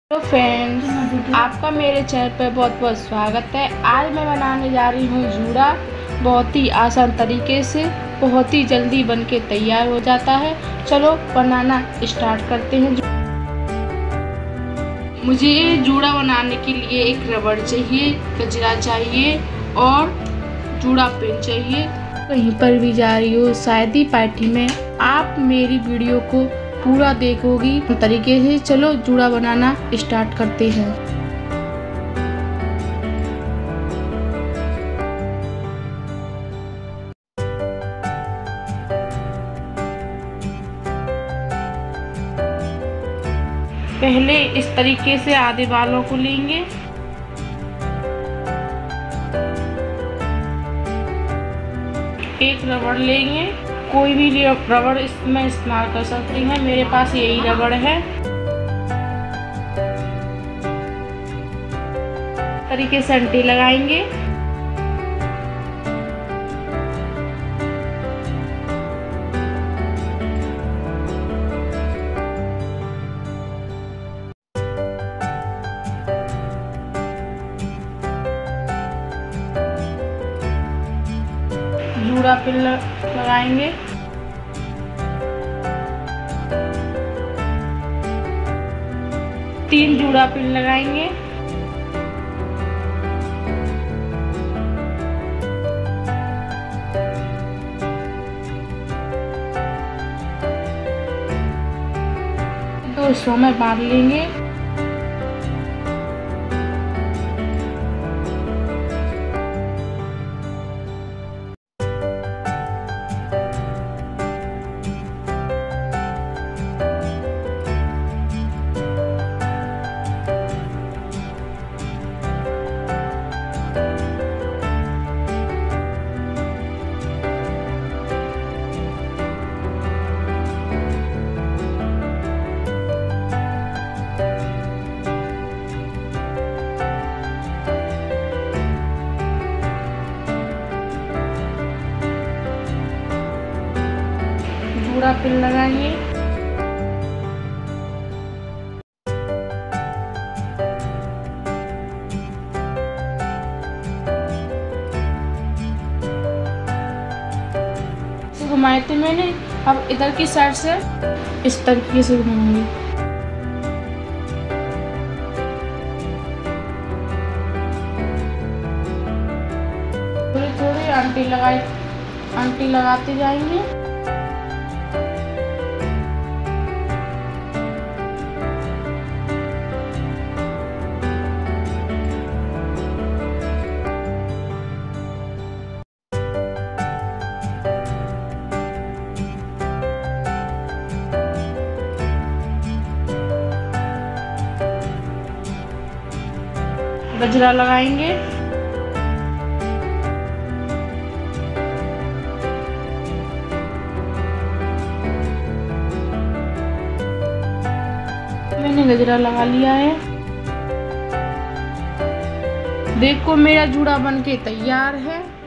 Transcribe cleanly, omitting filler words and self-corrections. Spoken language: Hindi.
हेलो फ्रेंड्स, आपका मेरे चैनल पर बहुत बहुत स्वागत है। आज मैं बनाने जा रही हूँ जूड़ा। बहुत ही आसान तरीके से बहुत ही जल्दी बनके तैयार हो जाता है। चलो बनाना स्टार्ट करते हैं। मुझे जूड़ा बनाने के लिए एक रबड़ चाहिए, गजरा चाहिए और जूड़ा पेन चाहिए। कहीं पर भी जा रही हो, शादी पार्टी में, आप मेरी वीडियो को पूरा देखोगी तरीके से। चलो जूड़ा बनाना स्टार्ट करते हैं। पहले इस तरीके से आधे बालों को लेंगे। एक रबड़ लेंगे, कोई भी रबड़ इसमें इस्तेमाल कर सकती हैं। मेरे पास यही रबड़ है। तरीके से अंटी लगाएंगे। जूड़ा पिन लगाएंगे। तीन जूड़ा पिन लगाएंगे। दो हिस्सों में बांध लेंगे। जूड़ा पिन लगाएंगे। घुमाए थे मैंने। अब इधर की साइड से इस तरीके से घुमाऊंगी। थोड़ी थोड़ी आंटी लगाते जाएंगे। गजरा लगाएंगे। मैंने गजरा लगा लिया है। देखो मेरा जूड़ा बनके तैयार है।